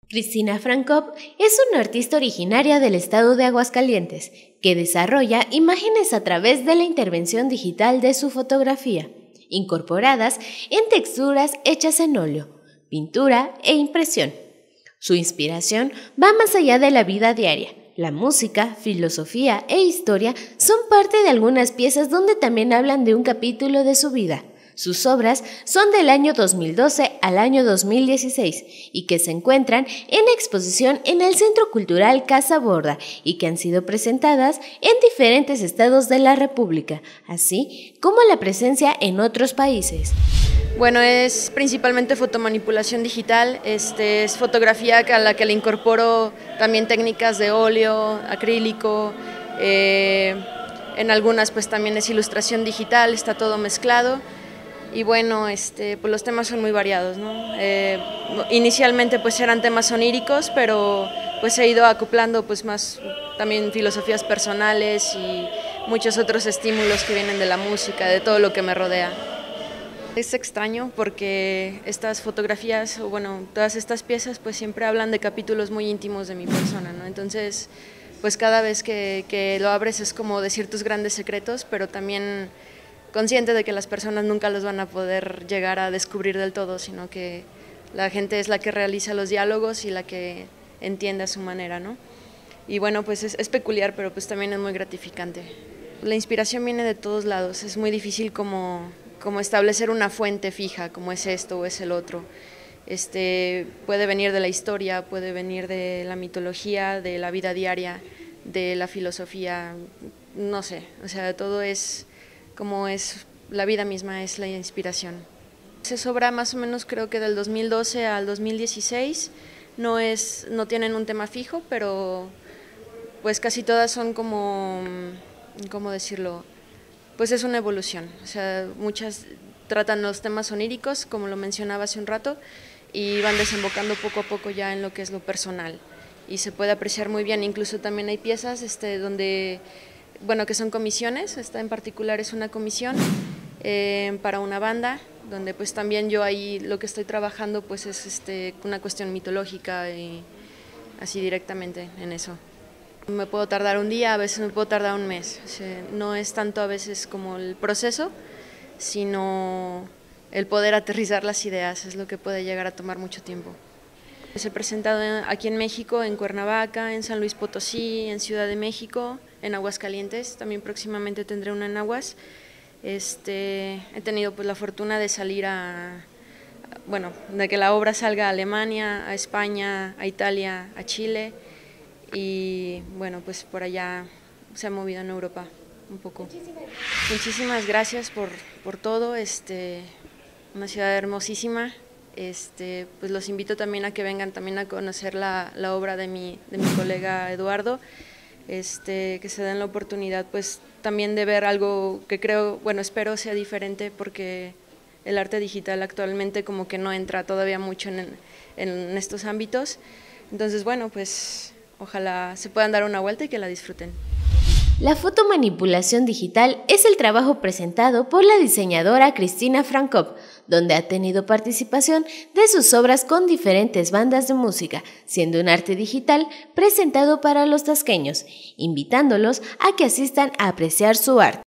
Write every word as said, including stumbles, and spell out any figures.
Cristina Frankop es una artista originaria del estado de Aguascalientes, que desarrolla imágenes a través de la intervención digital de su fotografía, incorporadas en texturas hechas en óleo, pintura e impresión. Su inspiración va más allá de la vida diaria. La música, filosofía e historia son parte de algunas piezas donde también hablan de un capítulo de su vida. Sus obras son del año dos mil doce al año dos mil dieciséis y que se encuentran en exposición en el Centro Cultural Casa Borda y que han sido presentadas en diferentes estados de la República, así como la presencia en otros países. Bueno, es principalmente fotomanipulación digital, este, es fotografía a la que le incorporo también técnicas de óleo, acrílico, eh, en algunas pues también es ilustración digital, está todo mezclado. Y bueno, este, pues los temas son muy variados, ¿no? Eh, inicialmente pues eran temas oníricos, pero pues he ido acoplando pues más también filosofías personales y muchos otros estímulos que vienen de la música, de todo lo que me rodea. Es extraño porque estas fotografías, o bueno, todas estas piezas pues siempre hablan de capítulos muy íntimos de mi persona, ¿no? Entonces, pues cada vez que, que lo abres es como decir tus grandes secretos, pero también consciente de que las personas nunca los van a poder llegar a descubrir del todo, sino que la gente es la que realiza los diálogos y la que entiende a su manera, ¿no? Y bueno, pues es, es peculiar, pero pues también es muy gratificante. La inspiración viene de todos lados, es muy difícil como, como establecer una fuente fija, como es esto o es el otro. Este, puede venir de la historia, puede venir de la mitología, de la vida diaria, de la filosofía, no sé, o sea, todo es como es la vida misma, es la inspiración. Es obra más o menos creo que del dos mil doce al dos mil dieciséis, no, es, no tienen un tema fijo, pero pues casi todas son como, ¿cómo decirlo? Pues es una evolución, o sea, muchas tratan los temas oníricos, como lo mencionaba hace un rato, y van desembocando poco a poco ya en lo que es lo personal, y se puede apreciar muy bien, incluso también hay piezas este, donde bueno, que son comisiones, esta en particular es una comisión eh, para una banda, donde pues también yo ahí lo que estoy trabajando pues es este, una cuestión mitológica y así directamente en eso. Me puedo tardar un día, a veces me puedo tardar un mes, o sea, no es tanto a veces como el proceso, sino el poder aterrizar las ideas, es lo que puede llegar a tomar mucho tiempo. He presentado aquí en México, en Cuernavaca, en San Luis Potosí, en Ciudad de México, en Aguascalientes, también próximamente tendré una en Aguas. Este, he tenido pues la fortuna de salir a, bueno, de que la obra salga a Alemania, a España, a Italia, a Chile y bueno, pues por allá se ha movido en Europa un poco. Muchísimas, Muchísimas gracias por, por todo, este, una ciudad hermosísima. Este, pues los invito también a que vengan también a conocer la, la obra de mi, de mi colega Eduardo, este, que se den la oportunidad pues también de ver algo que creo, bueno, espero sea diferente porque el arte digital actualmente como que no entra todavía mucho en, en estos ámbitos, entonces bueno, pues ojalá se puedan dar una vuelta y que la disfruten. La fotomanipulación digital es el trabajo presentado por la diseñadora Cristina Frankop, donde ha tenido participación de sus obras con diferentes bandas de música, siendo un arte digital presentado para los tasqueños, invitándolos a que asistan a apreciar su arte.